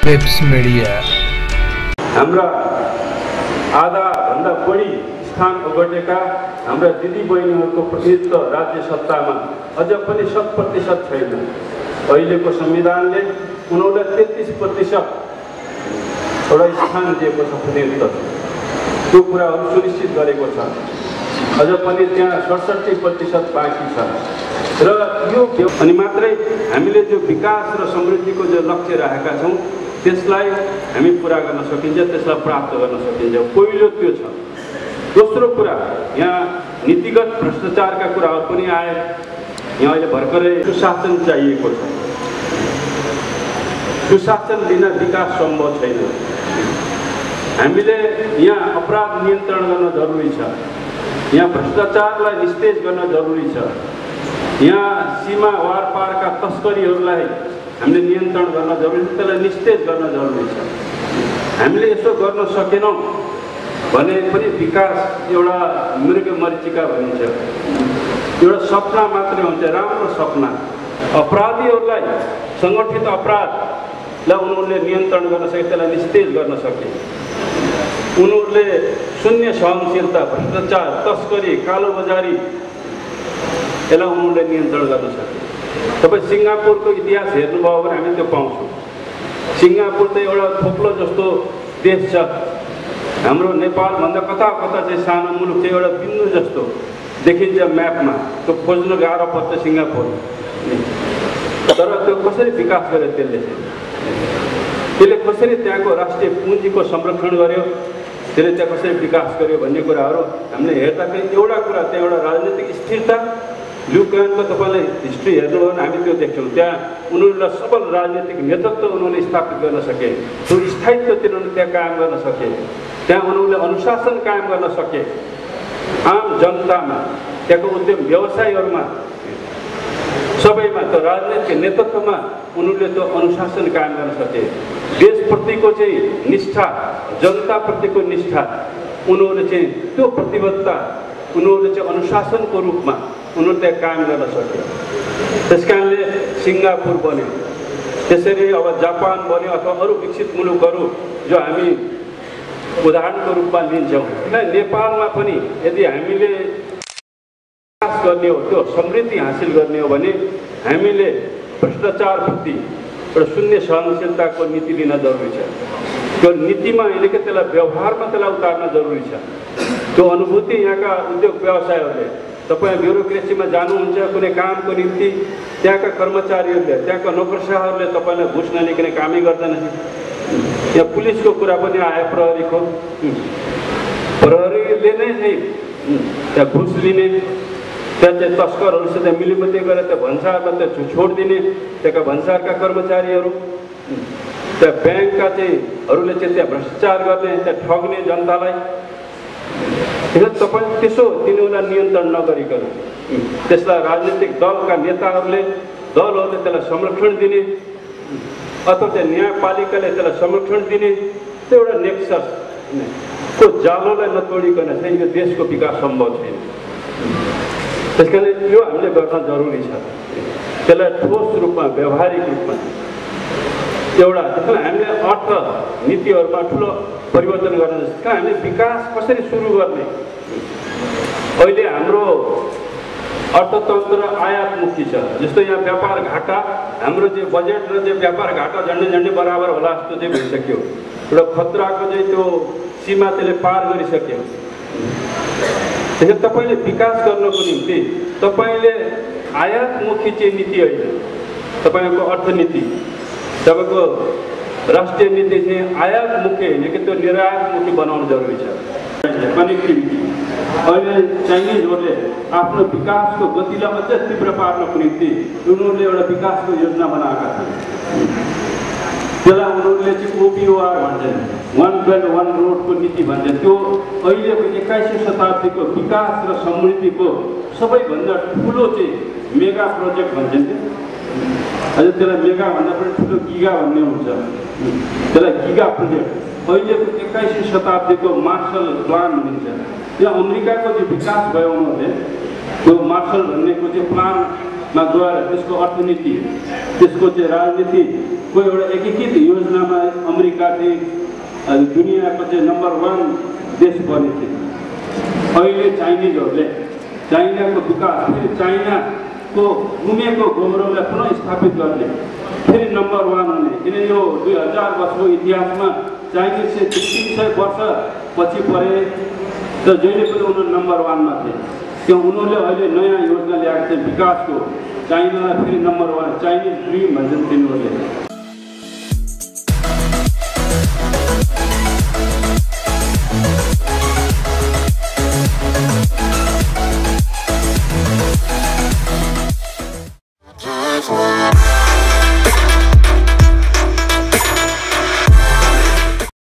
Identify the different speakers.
Speaker 1: Clips Media.
Speaker 2: हाम्रा आधा भन्दा बढी स्थान ओगटेका हाम्रा दिदीबहिनीहरूको प्रतिनिधित्व राज्य सत्तामा अझ पनि 100% छैन। अहिलेको संविधानले उनीहरूलाई 33% एउटा स्थान दिएको छ प्रतिनिधित्व। त्यो कुराहरू सुनिश्चित गरेको छ। अझ पनि त्यहाँ 67% बाँकी छ। र यो अनि मात्रै हामीले जो विकास र समृद्धिको जो लक्ष्य राखेका छौँ त्यसलाई हामी पूरा गर्न सकिन्छ, त्यसलाई प्राप्त गर्न सकिन्छ। पहिलो त्यो छ। दोस्रो कुरा, यहाँ नीतिगत भ्रष्टाचारका कुराहरू पनि आए। यहाँ अहिले भर्खरै सुशासन चाहिएको छ। सुशासन बिना विकास सम्भव छैन। हामीले यहाँ अपराध नियन्त्रण गर्न जरुरी छ। यहाँ भ्रष्टाचारलाई निस्तेज गर्न जरुरी छ। यहाँ सीमा वारपारका तस्करीहरूलाई हामीले नियन्त्रण गर्न जरुरी छ, त्यसलाई निस्तेज गर्न जरुरी छ। हामीले यसो गर्न सकेनौँ भने पनि विकास एउटा मृगमरीचिका भनिन्छ। एउटा सपना मात्रै हुन्छ, राम्रो सपना। अपराधीहरूलाई, सङ्गठित अपराधलाई उनीहरूले नियन्त्रण गर्न सके, त्यसलाई निस्तेज गर्न सके। उनीहरूले शून्य सहनशीलता, भ्रष्टाचार, तस्करी, कालोबजारी यसलाई उनीहरूले नियन्त्रण गर्न सके। तपाईँ सिङ्गापुरको इतिहास हेर्नुभयो भने हामी त्यो पाउँछौँ। सिङ्गापुर त एउटा थोप्लो जस्तो देश छ। हाम्रो नेपालभन्दा कता कता चाहिँ सानो मुलुक चाहिँ एउटा बिन्दु जस्तो देखिन्छ म्यापमा। त्यो खोज्न गाह्रो पर्छ सिङ्गापुर। तर त्यो कसरी विकास गर्यो त्यसले कसरी त्यहाँको राष्ट्रिय पुँजीको संरक्षण गर्यो, त्यसले त्यहाँ कसरी विकास गर्यो भन्ने कुराहरू हामीले हेर्दाखेरि एउटा कुरा त्यहाँ एउटा राजनीतिक स्थिरता। युक्रेनको तपाईँले हिस्ट्री हेर्नुभयो भने हामी त्यो देख्छौँ। त्यहाँ उनीहरूलाई सबल राजनीतिक नेतृत्व उनीहरूले स्थापित गर्न सके। त्यो स्थायित्व तिनीहरूले त्यहाँ कायम गर्न सके। त्यहाँ उनीहरूले अनुशासन कायम गर्न सके। आम जनतामा, त्यहाँको उद्यम व्यवसायीहरूमा, सबैमा त्यो राजनीतिक नेतृत्वमा उनीहरूले त्यो अनुशासन कायम गर्न सके। देशप्रतिको चाहिँ निष्ठा, जनताप्रतिको निष्ठा उनीहरूले चाहिँ त्यो प्रतिबद्धता उनीहरूले चाहिँ अनुशासनको रूपमा उनीहरूले त्यहाँ कायम गर्न सके। त्यस कारणले सिङ्गापुर बन्यो। त्यसरी अब जापान बन्यो अथवा अरू विकसित मुलुकहरू जो हामी उदाहरणको रूपमा लिन्छौँ। नेपालमा पनि यदि हामीले विकास गर्ने हो, त्यो समृद्धि हासिल गर्ने हो भने हामीले भ्रष्टाचारप्रति एउटा शून्य सहनशीलताको नीति लिन जरुरी छ। त्यो नीतिमा होइन कि त्यसलाई व्यवहारमा त्यसलाई उतार्न जरुरी छ। त्यो अनुभूति यहाँका उद्योग व्यवसायहरूले, तपाईँ ब्युरोक्रेसीमा जानुहुन्छ कुनै कामको निम्ति, त्यहाँका कर्मचारीहरूले, त्यहाँका नोकरशाहहरूले तपाईँलाई घुस नलिकन कामै गर्दैनन्। यहाँ पुलिसको कुरा पनि आयो, प्रहरीले नै चाहिँ त्यहाँ घुस लिने, त्यहाँ चाहिँ तस्करहरूसित मिलिमते गरेर त्यो भन्सारमा त्यो छोडिदिने, त्यहाँका भन्सारका कर्मचारीहरू, त्यहाँ ब्याङ्कका चाहिँहरूले चाहिँ त्यहाँ भ्रष्टाचार गर्ने, त्यहाँ ठग्ने जनतालाई। तपाईँ त्यसो तिनीहरूलाई नियन्त्रण नगरिकन त्यसलाई राजनीतिक दलका नेताहरूले, दलहरूले त्यसलाई संरक्षण दिने अथवा त्यो न्यायपालिकाले त्यसलाई संरक्षण दिने, त्यो एउटा नेक्ससको जालोलाई नतोडिकन चाहिँ यो देशको विकास सम्भव छैन। त्यस कारणले यो हामीले गर्न जरुरी छ। त्यसलाई ठोस रूपमा, व्यावहारिक रूपमा एउटा हामीले अर्थनीतिहरूमा ठुलो परिवर्तन गर्न जस्तो हामीले विकास कसरी सुरु गर्ने। अहिले हाम्रो अर्थतन्त्र आयातमुखी छ। जस्तो यहाँ व्यापार घाटा, हाम्रो चाहिँ बजेट र चाहिँ व्यापार घाटा झन्डै बराबर होला जस्तो चाहिँ भइसक्यो। एउटा खतराको चाहिँ त्यो सीमा त्यसले पार गरिसक्यो। त्यसैले तपाईँले विकास गर्नको निम्ति तपाईँले आयातमुखी चाहिँ नीति होइन, तपाईँको अर्थनीति, तपाईँको राष्ट्रिय नीति चाहिँ आयातमुखी होइन कि त्यो निर्यातमुखी बनाउनु जरुरी छ। कनेक्टिभिटी अहिले चाइनिजहरूले आफ्नो विकासको गतिलाई अझ तीव्र पार्नको निम्ति उनीहरूले एउटा विकासको योजना बनाएका छन्। त्यसलाई उनीहरूले चाहिँ OPOR भन्छन्, वान बेल्ट वान रोडको नीति भन्छन्। त्यो अहिलेको 21औं शताब्दीको विकास र समृद्धिको सबैभन्दा ठुलो चाहिँ मेगा प्रोजेक्ट भन्छन्। अझ त्यसलाई मेगा भन्दा पनि ठुलो गिगा भन्ने हुन्छ। त्यसलाई गिगा प्रोजेक्ट अहिलेको 21औं शताब्दीको मार्शल प्लान भनिन्छ। यहाँ अमेरिकाको जो विकास भयो उनीहरूले त्यो मार्शल भन्नेको चाहिँ प्लानमा गएर त्यसको अर्थनीति, त्यसको चाहिँ राजनीति को एउटा एकीकृत योजनामा गरेका थिए, दुनियाँको चाहिँ नम्बर 1 देश बनेको थियो। अहिले चाइनिजहरूले चाइनाको विकास, फेरि चाइनाको गुमेको गौरवलाई पुनः स्थापित गर्ने, फेरि नम्बर 1 हुने। किन यो 2000 वर्षको इतिहासमा चाइनिज चाहिँ 300 वर्ष पछि परे, त जहिले पनि उनीहरू नम्बर 1 मा थिए। त्यो उनीहरूले अहिले नयाँ योजना ल्याएको थियो विकासको, चाइनालाई फेरि नम्बर 1 चाइनिज ड्रिम भन्छन् तिनीहरूले।